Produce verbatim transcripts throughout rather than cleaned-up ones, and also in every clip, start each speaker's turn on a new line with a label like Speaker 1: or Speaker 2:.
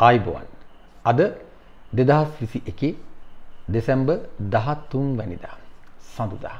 Speaker 1: ආයිබෝවන්. අද දෙදහස් විසි එකේ දෙසැම්බර් දහතුන් වැනිදා සඳුදා.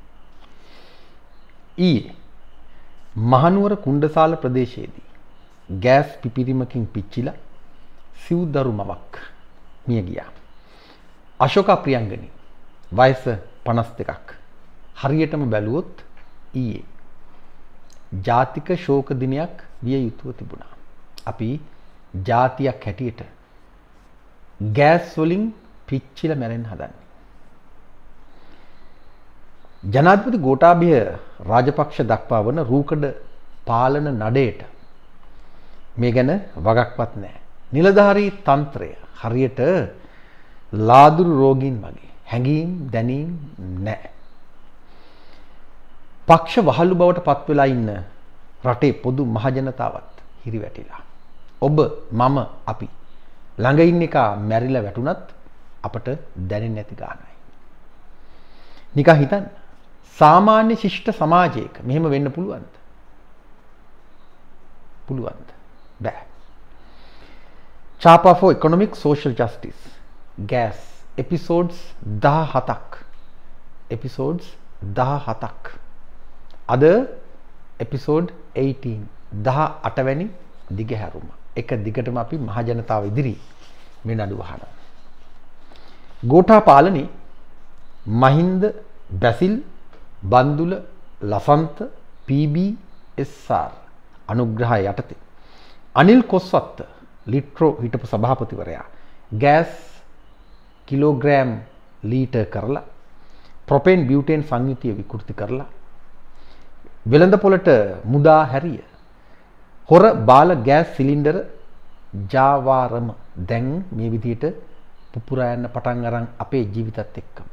Speaker 1: ඊයේ මහනුවර කුණ්ඩසාල ප්‍රදේශයේදී ගෑස් පිපිරීමකින් පිච්චිලා සිව් දරු මවක් මිය ගියා. අශෝක ප්‍රියංගනී වයස පනස් දෙකක්. හරියටම බැලුවොත් ඊයේ ජාතික ශෝක දිනයක් විය යුතුව තිබුණා. අපි ජාතියක් හැටියට ගෑස් වලින් පිච්චිලා මැරෙන්න හදන්නේ. ජනාධිපති ගෝඨාභය රාජපක්ෂ දක්වා වන රූකඩ පාලන නඩේට මේ ගැන වගක්වත් නැහැ. නිලධාරී තන්ත්‍රය හරියට ලාදුරු රෝගීන් වගේ හැඟීම් දැනීම් නැහැ. පක්ෂ වහලු බවට පත් වෙලා ඉන්න රටේ පොදු මහජනතාවත් හිරිවැටිලා. ඔබ මම අපි ළඟ ඉන්න එක මැරිලා වැටුණත් අපට දැනෙන්නේ නැති ගානයි. නිකන් හිතන්න සාමාන්‍ය ශිෂ්ට සමාජයක මෙහෙම වෙන්න පුළුවන්ද? පුළුවන්ද? බෑ. CHAPA for Economic Social Justice gas episodes දහහතක් episodes දහහතක් අද episode eighteen දහඅට වැනි දිගහැරුම. එක දිගටම අපි මහ ජනතාව ඉදිරි මේ නඩු වහනවා. ගෝඨා පාලනේ Mahinda Basil Bandula Lasantha P B S R අනුග්‍රහය යටතේ අනිල් කොස්වත්ත ලිට්‍රෝ හිටපු සභාපතිවරයා ගෑස් කිලෝග්‍රෑම් ලීටර් කරලා ප්‍රොපේන් බියුටේන් සංයුතිය විකෘති කරලා වෙළඳ පොළට මුදා හැරිය හොර බාල ගෑස් සිලින්ඩර ජාවාරම දැන් මේ විදිහට පුපුරා යන්න පටන් අරන් අපේ ජීවිතත් එක්කම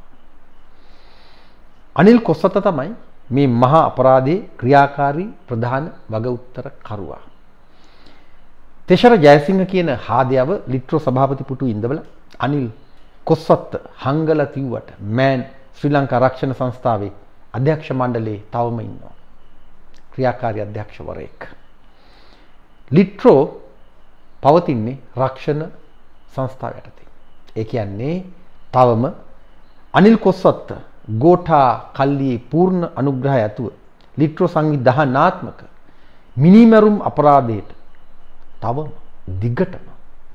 Speaker 1: අනිල් කොස්වත්ත තමයි මේ මහා අපරාධයේ ක්‍රියාකාරී ප්‍රධාන වග උත්තර කරුවා. තෙෂර ජයසිංහ කියන හාදයව ලිට්‍රෝ සභාපති පුටු ඉඳවල අනිල් කොස්වත්ත හංගලා තිව්වට මෑන් ශ්‍රී ලංකා ආරක්ෂණ සංස්ථාවේ අධ්‍යක්ෂ මණ්ඩලයේ තවම ඉන්නවා. ක්‍රියාකාරී අධ්‍යක්ෂවරයෙක්. ලිට්‍රෝ පවතින්නේ රක්ෂණ සංස්ථාව යටතේ. ඒ කියන්නේ තවම අනිල් කොස්වත්ත ගෝඨා කල්ලියේ පූර්ණ අනුග්‍රහය ඇතුව ලිට්‍රෝ සංවිධානාත්මක මිනිමරුම් අපරාධයට තවම දිගටම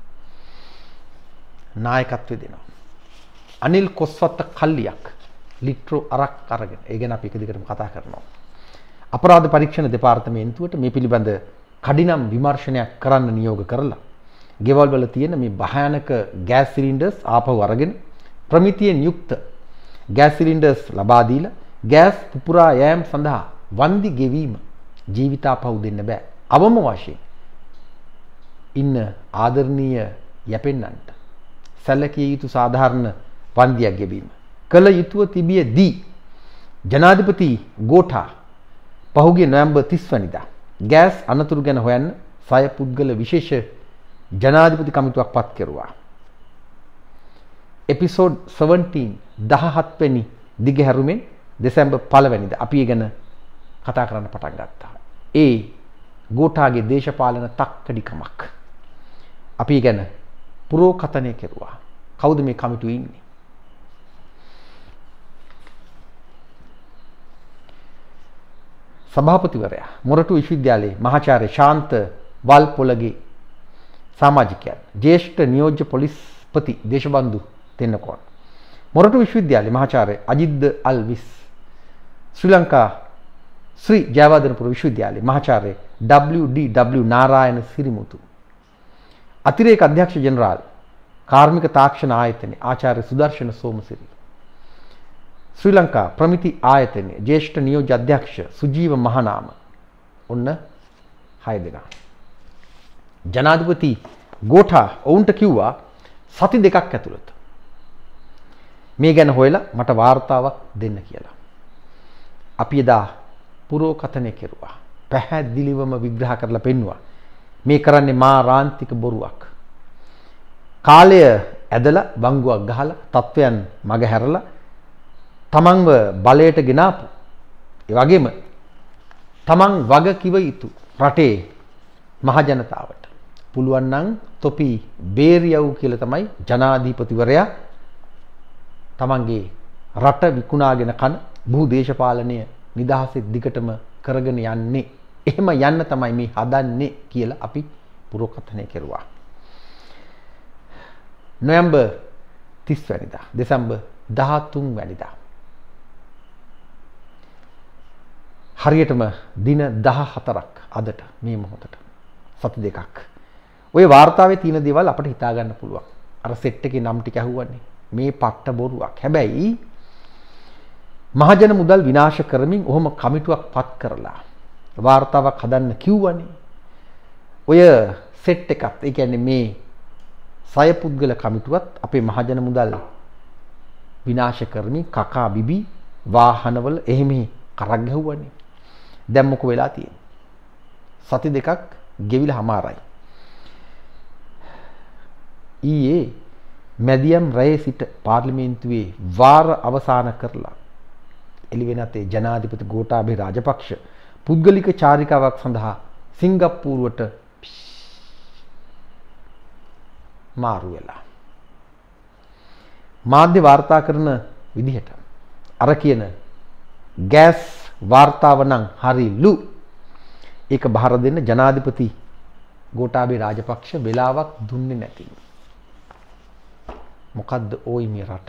Speaker 1: නායකත්වය දෙනවා. අනිල් කොස්වත්ත කල්ලියක් ලිට්‍රෝ අරක් අරගෙන ඒ ගැන අපි එක දිගටම කතා කරනවා. අපරාධ පරීක්ෂණ දෙපාර්තමේන්තුවට මේ පිළිබඳ කඩිනම් විමර්ශනයක් කරන්න නියෝග කරලා ගෙවල් වල තියෙන මේ භයානක ගෑස් සිලින්ඩර්ස් ආපහු අරගෙන ප්‍රමිතියෙන් යුක්ත ගෑස් සිලින්ඩර්ස් ලබා දීලා ගෑස් පුපුරා යෑම සඳහා වන්දි ගෙවීම ජීවිතාපහු දෙන්න බෑ. අවම වශයෙන් ඉන්න ආදරණීය යැපෙන්නන්ට සැලකිය යුතු සාධාරණ වන්දියක් ගෙවීම කළ යුතුව තිබියදී ජනාධිපති ගෝඨා පහුගිය නොවැම්බර් තිස් වැනිදා ගෑස් අනතුරු ගැන හොයන්න සය පුද්ගල විශේෂ ජනාධිපති කමිටුවක් පත් කෙරුවා. එපිසෝඩ් සෙවන්ටීන් දහහත් වෙනි දිගහැරුමෙන් දෙසැම්බර් පළවෙනිදා අපි ගැන කතා කරන්න පටන් ගත්තා. ඒ ගෝඨාගේ දේශපාලන තක්කඩිකමක්. අපි ගැන පුරෝකථනය කෙරුවා. කවුද මේ කමිටුවේ ඉන්නේ? සභාපතිවරයා මොරටු විශ්වවිද්‍යාලයේ මහාචාර්ය ශාන්ත වල්පොලගේ සමාජිකයන් ජ්‍යෙෂ්ඨ නියෝජ්‍ය පොලිස්පති දේශබන්දු තෙන්නකෝන් මොරටු විශ්වවිද්‍යාලයේ මහාචාර්ය අජිද්ද අල්විස් ශ්‍රී ලංකා ශ්‍රී ජයවර්ධනපුර විශ්වවිද්‍යාලයේ මහාචාර්ය W D W Narayana Sirimuthu අතිරේක අධ්‍යක්ෂ ජෙනරාල් කාර්මික තාක්ෂණ ආයතනයේ ආචාර්ය සුදර්ශන සෝමසිරි ශ්‍රී ලංකා ප්‍රමිති ආයතනයේ ජ්‍යෙෂ්ඨ නියෝජ්‍ය අධ්‍යක්ෂ සුජීව මහනාම ඔන්න හය දෙනා. ජනාධිපති ගෝඨා ඔවුන්ට කිව්වා සති දෙකක් ඇතුළත මේ ගැන හොයලා මට වාර්තාවක් දෙන්න කියලා. අපි එදා පුරෝකථනය කෙරුවා. පැහැදිලිවම විග්‍රහ කරලා පෙන්නුවා. මේ කරන්නේ මා රාන්තික බොරුවක්. කාලය ඇදලා බංගුවක් ගහලා තත්වයන් මග හැරලා තමන්ව බලයට ගෙනාපු ඒ වගේම තමන් වග කිව යුතු රටේ මහ ජනතාවට පුළුවන් නම් තොපි බේරියව් කියලා තමයි ජනාධිපතිවරයා තමන්ගේ රට විකුණාගෙන කන භූ දේශපාලනය නිදහසේ දිගටම කරගෙන යන්නේ. එහෙම යන්න තමයි මේ හදන්නේ කියලා අපි පුරෝකථනය කෙරුවා. නොවැම්බර් තිස් වැනිදා දෙසැම්බර් දහතුන් වැනිදා හරියටම දින දහහතරක් අදට මේ මොහොතට සති දෙකක් ඔය වාර්තාවේ තියෙන දේවල් අපිට හිතා ගන්න පුළුවන්. අර සෙට් එකේ නම් ටික ඇහුවනේ. මේ පට්ට බොරුවක්. හැබැයි මහජන මුදල් විනාශ කරමින් ඔහොම කමිටුවක් පත් කරලා වාර්තාවක් හදන්න කිව්වනේ. ඔය සෙට් එකත් ඒ කියන්නේ මේ සය පුද්ගල කමිටුවත් අපේ මහජන මුදල් විනාශ කරමින් කකා බිබි වාහනවල එහෙම කරක් ගැහුවනේ. දැන් මොකෝ වෙලා තියෙන්නේ? සති දෙකක් ගෙවිලා හමාරයි. ඊයේ මැදියම් රැයේ සිට පාර්ලිමේන්තුවේ වාර අවසන් කරලා එළිවෙනතේ ජනාධිපති ගෝඨාභය රාජපක්ෂ පුද්ගලික චාරිකාවක් සඳහා සිංගප්පූරුවට මාරු වෙලා. මාධ්‍ය වාර්තා කරන විදිහට අර කියන ගෑස් වාර්තාව නම් හරිලු. ඒක බහර දෙන්න ජනාධිපති ගෝඨාභය රාජපක්ෂ වෙලාවක් දුන්නේ නැති. මොකද්ද ওই මේ රට?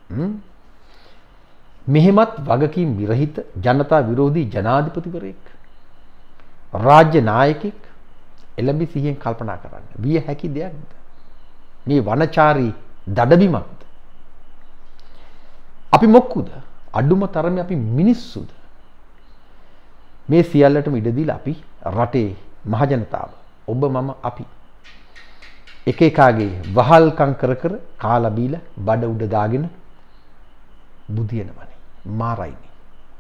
Speaker 1: මෙහෙමත් වගකීම් විරහිත ජනතා විරෝධී ජනාධිපතිවරයෙක් රාජ්‍ය නායකයෙක් එළඹි සිහියෙන් කල්පනා කරන්න. විය හැකි දෙයක්ද? මේ වනචාරී දඩබිමක්ද? අපි මොක්කුද? අඩුම තරමේ අපි මිනිස්සුද? මේ සියල්ලටම ඉඩ දීලා අපි රටේ මහජනතාව ඔබ මම අපි එක එකාගේ වහල්කම් කර කර කාලා බීලා බඩ උඩ දාගෙන බුදියනවනේ මාරයිනේ.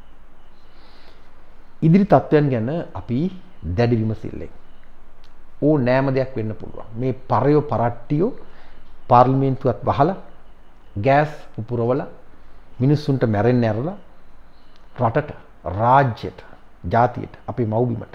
Speaker 1: ඉදිරි තත්ත්වයන් ගැන අපි දැඩි විමසිල්ලෙන් ඕ නෑම දෙයක් වෙන්න පුළුවන්. මේ පරයෝ පරට්ටියෝ පාර්ලිමේන්තුවත් වහලා ගෑස් පුපුරවලා මිනිස්සුන්ට මැරෙන්න ඇරලා රටට රාජ්‍යයට ජාතියට අපේ මව්බිමට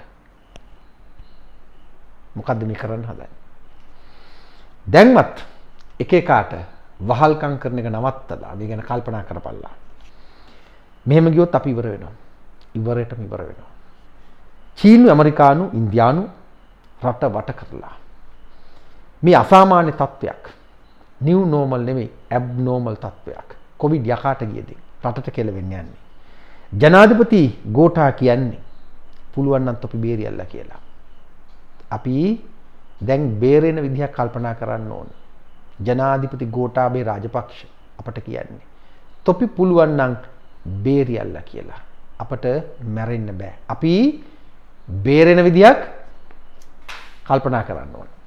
Speaker 1: මොකද්ද මේ කරන්න හදන්නේ? දැන්වත් එක එකාට වහල්කම් කරන එක නවත්තලා මේ ගැන කල්පනා කරපළා. මෙහෙම ගියොත් අපි ඉවර වෙනවා. ඉවරයටම ඉවර වෙනවා. චීනු, ඇමරිකානු, ඉන්දියානු රට වට කරලා මේ අසාමාන්‍ය තත්වයක් නිව් නෝමල් නෙමෙයි ඇබ්නෝමල් තත්වයක් කොවිඩ් යකාට ගියදී රටට කෙලවෙන්න යන්නේ. ජනාධිපති ගෝඨා කියන්නේ පුළුවන් නම් තොපි බේරියල්ලා කියලා. අපි දැන් බේරෙන විදිහක් කල්පනා කරන්න ඕන. ජනාධිපති ගෝඨාභය රාජපක්ෂ අපට කියන්නේ තොපි පුළුවන් නම් බේරියල්ලා කියලා. අපට මැරෙන්න බෑ. අපි බේරෙන විදිහක් කල්පනා කරන්න ඕන.